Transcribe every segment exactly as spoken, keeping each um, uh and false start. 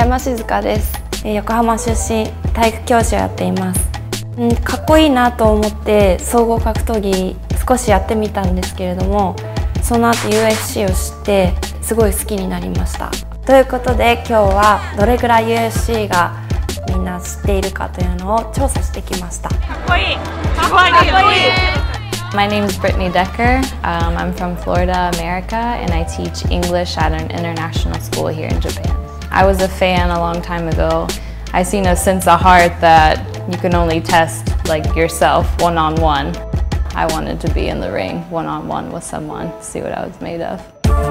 山静香です。横浜出身、体育教師をやっています。うん、かっこいいなと思って総合格闘技少しやってみたんですけれども、その後 ユーエフシー を知ってすごい好きになりました。ということで今日はどれぐらい ユーエフシー がみんな知っているかというのを調査してきました。かっこいい、かっこいい、かっこいい。 My name is Brittany Decker. Um, I'm from Florida, America, and I teach English at an international school here in Japan. I was a fan a long time ago. I seen a sense of heart that you can only test like yourself one-on-one. I wanted to be in the ring one-on-one with someone, see what I was made of.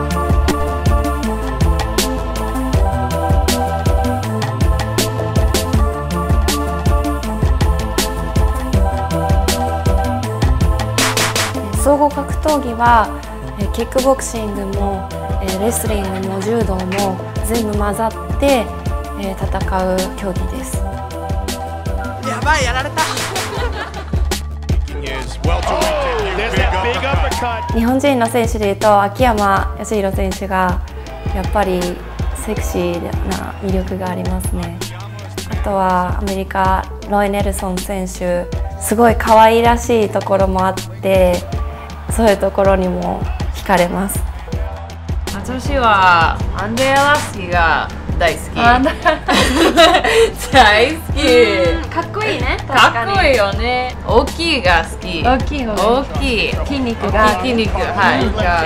総合格闘技はキックボクシングもレスリングも柔道も全部混ざって戦う競技です。 やばい、やられた。 日本人の選手でいうと秋山康弘選手がやっぱりセクシーな魅力がありますね。あとはアメリカロイ・ネルソン選手、すごい可愛らしいところもあって、そういうところにも惹かれます。 私はアンドレア・ラスキーが大好き。大好き。 かっこいいね。 かっこいいよね。大きいが好き。 大きい方が大きい。 筋肉が。 筋肉、はい。が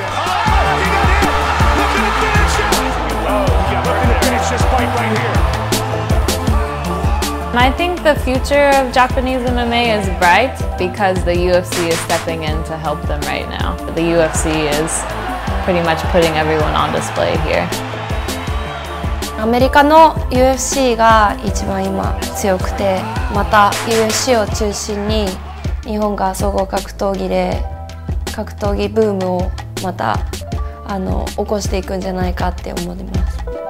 I think the future of Japanese M M A is bright because the U F C is stepping in to help them right now. The U F C is pretty much putting everyone on display here. アメリカの ユーエフシー が一番今強くて、また ユーエフシー を中心に日本が総合格闘技で格闘技ブームをまたあの起こしていくんじゃないかって思ってます。